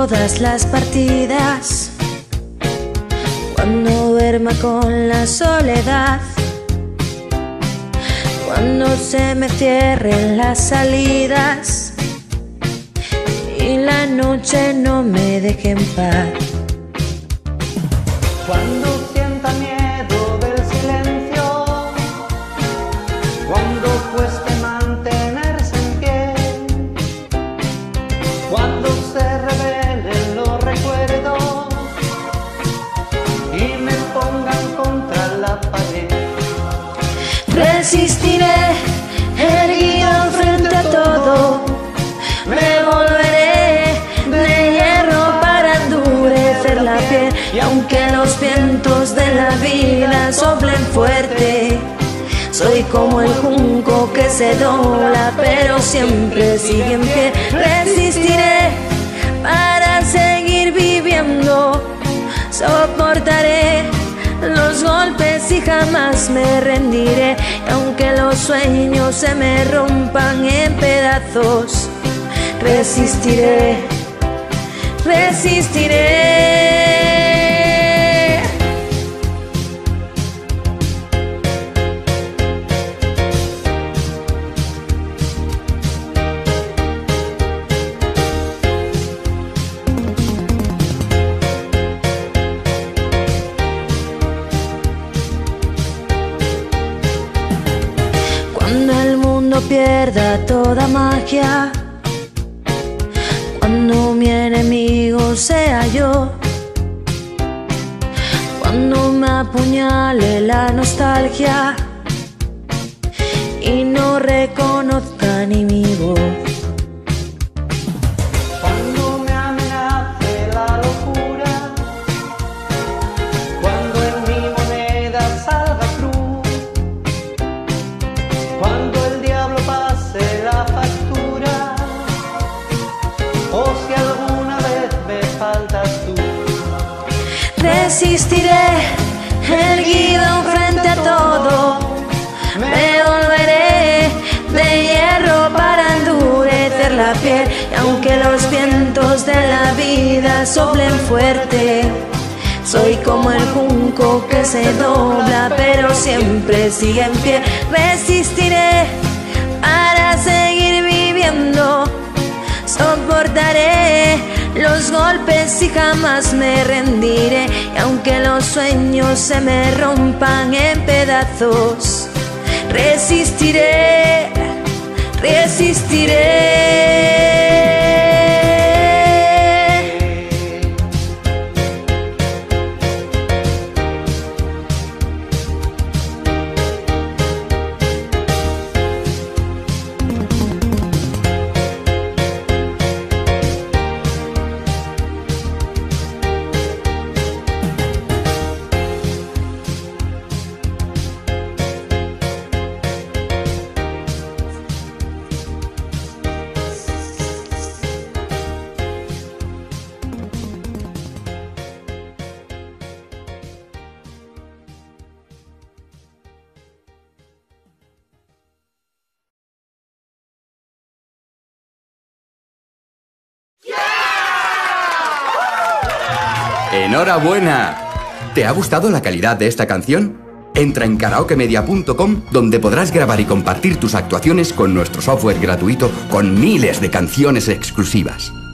todas las partidas, cuando duerma con la soledad, cuando se me cierren las salidas y la noche no me deje en paz. Cuando sienta miedo del silencio, cuando cueste mantenerse en pie, cuando se revelen los recuerdos y me pongan contra la pared, resistiré erguido frente a todo, me volveré de hierro para endurecer la piel. Y aunque los vientos de la vida soplen fuerte, soy como el junco que se dobla pero siempre sigue en pie. Resistiré para seguir viviendo, soportaré los golpes y jamás me rendiré. Y aunque los sueños se me rompan en pedazos, resistiré, resistiré. Cuando el mundo pierda toda magia, cuando mi enemigo sea yo, cuando me apuñale la nostalgia y no reconozca ni mi voz, cuando me amenace la locura, cuando en mi moneda salga cruz, cuando el diablo pase la factura, o si alguna vez me faltas tú, resistiré erguido frente a todo, me volveré de hierro para endurecer la piel. Y aunque los vientos de la vida soplen fuerte, soy como el junco que se dobla pero siempre sigue en pie. Resistiré para seguir viviendo, soportaré los golpes y jamás me rendiré. Y aunque los sueños se me rompan en pedazos, resistiré, resistiré. ¡Enhorabuena! ¿Te ha gustado la calidad de esta canción? Entra en karaokemedia.com, donde podrás grabar y compartir tus actuaciones con nuestro software gratuito con miles de canciones exclusivas.